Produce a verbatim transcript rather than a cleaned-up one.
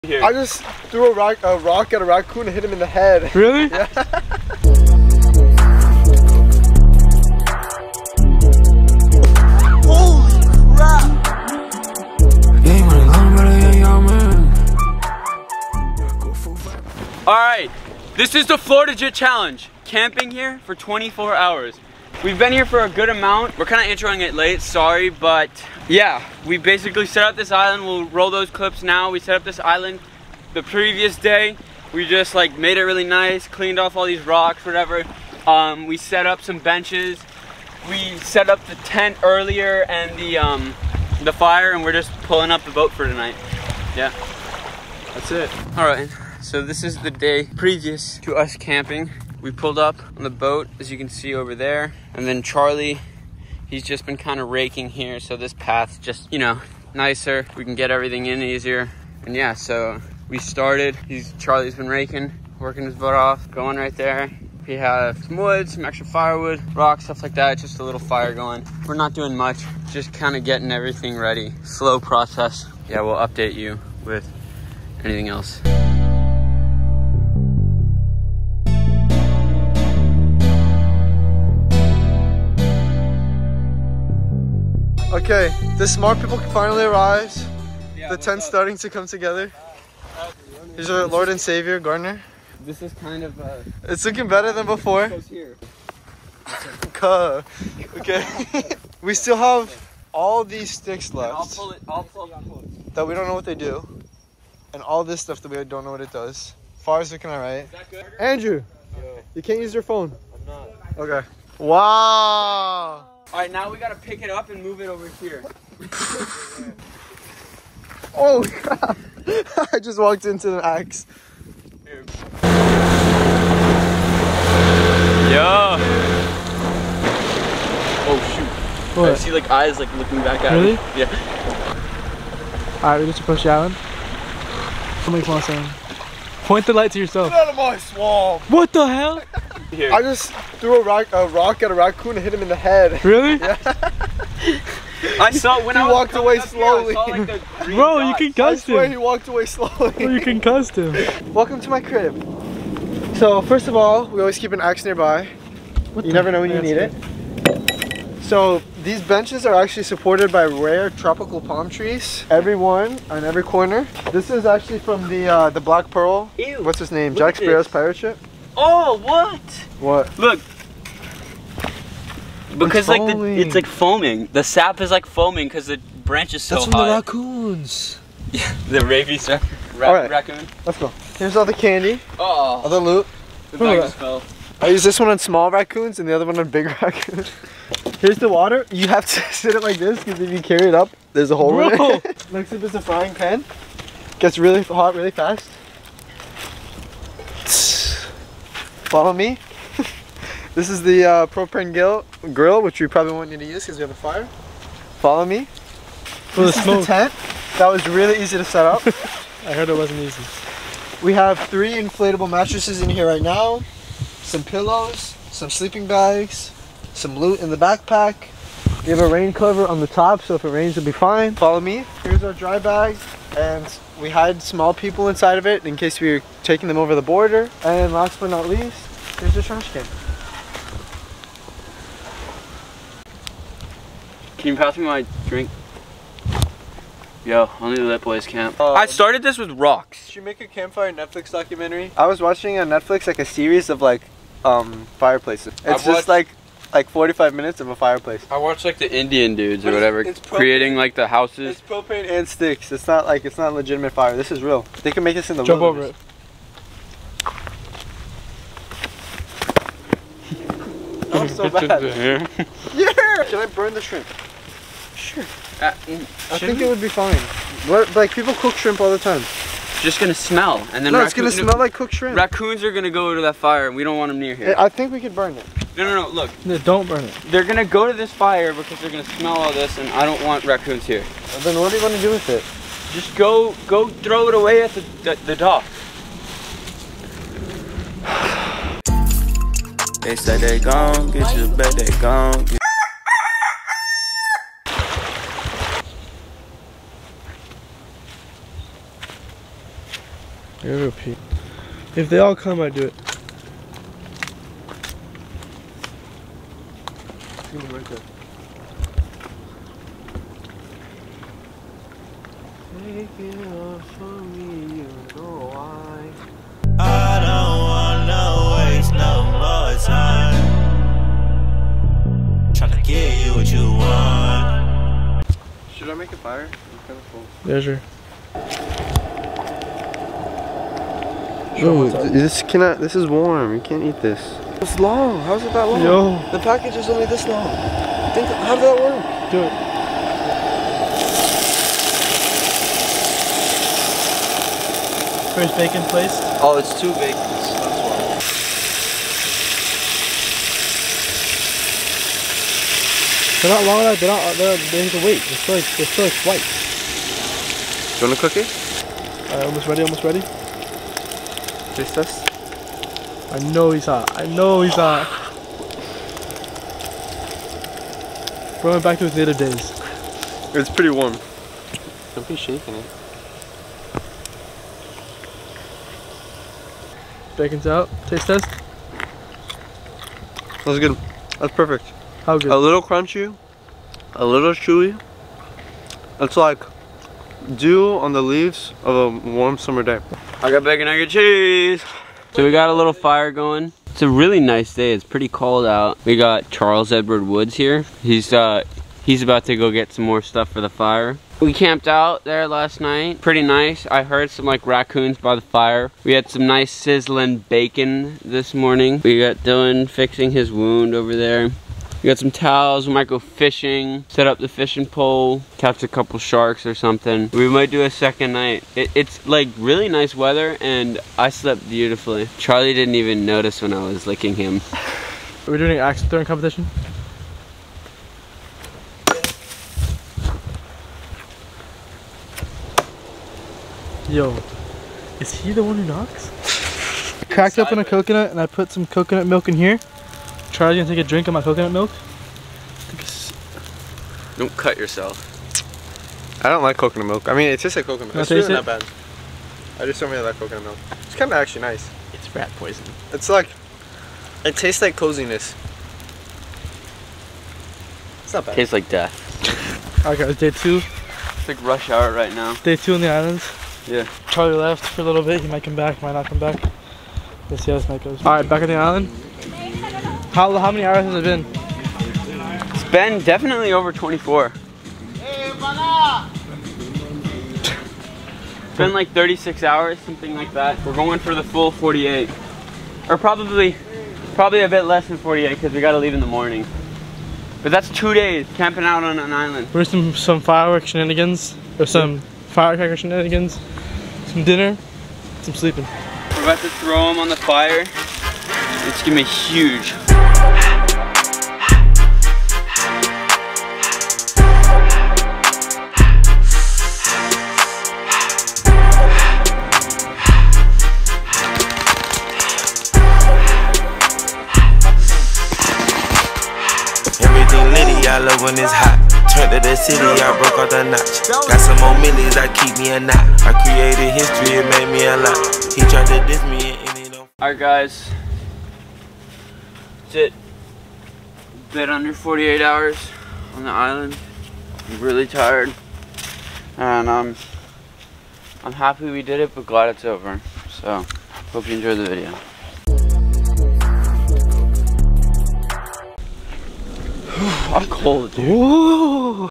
Here. I just threw a rock, a rock at a raccoon and hit him in the head. Really? Yeah. Holy crap! Alright, this is the Florida Jit Challenge. Camping here for twenty-four hours. We've been here for a good amount. We're kind of introing it late, sorry, but yeah, we basically set up this island. We'll roll those clips now. We set up this island the previous day. We just like made it really nice, cleaned off all these rocks, whatever. Um, we set up some benches. We set up the tent earlier and the um, the fire, and we're just pulling up the boat for tonight. Yeah, that's it. All right, so this is the day previous to us camping. We pulled up on the boat, as you can see over there. And then Charlie, he's just been kind of raking here. So this path's just, you know, nicer. We can get everything in easier. And yeah, so we started. He's Charlie's been raking, working his butt off, going right there. We have some wood, some extra firewood, rocks, stuff like that. Just a little fire going. We're not doing much, just kind of getting everything ready. Slow process. Yeah, we'll update you with anything else. Okay, the smart people finally arrived. Yeah, the tent's up? starting to come together. Here's our Lord and Savior, Gardner. This is kind of uh It's looking better than before. here. Cuh. Okay. We still have all these sticks I'll left pull it, I'll pull it. that we don't know what they do. And all this stuff that we don't know what it does. Fire's looking alright. Is that good? Andrew, Yo, you can't use your phone. I'm not. Okay. Wow. Alright, now we gotta pick it up and move it over here. Oh crap. I just walked into an axe. Here. Yeah. Oh shoot. What? I see like eyes like looking back at Really? me. Yeah. Alright, we just approach the island. Somebody come on, saying. Point the light to yourself. Get out of my swamp. What the hell? Here. I just threw a rock, a rock at a raccoon and hit him in the head. Really? Yeah. I saw when He I was walked coming away up here, slowly. I saw, like, the green Bro, you dots. can I cuss swear he him. walked away slowly. Bro, you can cuss him. Welcome to my crib. So first of all, we always keep an axe nearby. What You the- never know when you That's need good. it. So these benches are actually supported by rare tropical palm trees. Every one on every corner. This is actually from the uh, the Black Pearl. Ew. What's his name? Look Jack at Sparrow's this. pirate ship. Oh, what? What? Look. Because like the, foaming. it's like foaming. The sap is like foaming because the branch is so That's from high. the raccoons. The rabies ra ra All right. raccoon. Let's go. Here's all the candy, all Oh, the loot. the bag just fell. I use this one on small raccoons and the other one on big raccoons. Here's the water. You have to sit it like this because if you carry it up, there's a hole in Bro. it. Next up is a frying pan. Gets really hot really fast. Follow me. This is the uh, propane grill, grill, which we probably won't need to use because we have a fire. Follow me. For the This is the smoke. tent. That was really easy to set up. I heard it wasn't easy. We have three inflatable mattresses in here right now, some pillows, some sleeping bags, some loot in the backpack. We have a rain cover on the top, so if it rains, it'll be fine. Follow me. Here's our dry bag, and we hide small people inside of it in case we were taking them over the border. And last but not least, here's the trash can. Can you pass me my drink? Yo, only the Lit Boys camp. Uh, I started this with rocks. Should you make a campfire Netflix documentary? I was watching on Netflix like a series of like um fireplaces. It's I've just watched- like like forty-five minutes of a fireplace. I watched like the Indian dudes or But it's- whatever it's propane. creating like the houses. It's propane and sticks. It's not like it's not legitimate fire. This is real. They can make this in the Jump over wilderness. it. That was so bad. Here. Yeah. Should I burn the shrimp? Sure. Uh, I think it would be fine. What? Like people cook shrimp all the time. just gonna smell, and then No, it's gonna raccoon- smell like cooked shrimp. Raccoons are gonna go to that fire, and we don't want them near here. I think we could burn it. No, no, no. Look, No, don't burn it. they're gonna go to this fire because they're gonna smell all this, and I don't want raccoons here. Then what do you want to do with it? Just go, go throw it away at the the, the dock. They say they gon' get you, bet they gon' get I gotta go pee. If they all come, I do it. Right there. Take it off from me, you know why. I don't wanna waste no more time trying to get you what you want. Should I make a fire? I'm kind of full. Yeah, sure. Yo, this cannot. This is warm. You can't eat this. It's long. How's it that long? Yo. The package is only this long. Think, how did that work? Do it. First bacon placed. Oh, it's two bacons. That's why. They're not long enough. They're not. They're, they have to wait. They're still like, they're still like white. Do you want a cookie? Alright, almost ready. Almost ready. Taste test. I know he's hot. I know he's hot. We're going back to his native days. It's pretty warm. Don't be shaking it. Bacon's out. Taste test. That's good. That's perfect. How good? A little crunchy, a little chewy. It's like dew on the leaves of a warm summer day. I got bacon, egg, and cheese. So we got a little fire going. It's a really nice day. It's pretty cold out. We got Charles Edward Woods here. He's uh he's about to go get some more stuff for the fire. We camped out there last night. Pretty nice. I heard some like raccoons by the fire. We had some nice sizzling bacon this morning. We got Dylan fixing his wound over there. We got some towels, we might go fishing, set up the fishing pole, catch a couple sharks or something. We might do a second night. It, it's like really nice weather and I slept beautifully. Charlie didn't even notice when I was licking him. Are we doing an axe throwing competition? Yo, is he the one who knocks? Cracked open a coconut and I put some coconut milk in here. Charlie's gonna take a drink of my coconut milk. Don't cut yourself. I don't like coconut milk. I mean, it tastes like coconut milk. It's taste really it? not bad. I just don't really like coconut milk. It's kind of actually nice. It's rat poison. It's like, it tastes like coziness. It's not bad. Tastes like death. Alright guys, day two. It's like rush hour right now. Day two in the islands. Yeah. Charlie left for a little bit. He might come back, might not come back. Let's see how this night goes. Alright, back on the island. How, how many hours has it been? It's been definitely over twenty-four. It's been like thirty-six hours, something like that. We're going for the full forty-eight. Or probably, probably a bit less than forty-eight because we gotta leave in the morning. But that's two days camping out on an island. We're some, some fireworks shenanigans, or some firecracker shenanigans, some dinner, some sleeping. We're about to throw them on the fire. It's gonna be huge. Everything litty, I love when it's hot. Turned to the city, I broke out the notch. Got some more millies, I keep me a knot. I created history, it made me a lot. He tried to diss me and it don't. Alright guys, that's it. Been under forty-eight hours on the island. I'm really tired, and um, I'm happy we did it, but glad it's over. So, hope you enjoyed the video. I'm cold, dude. Ooh.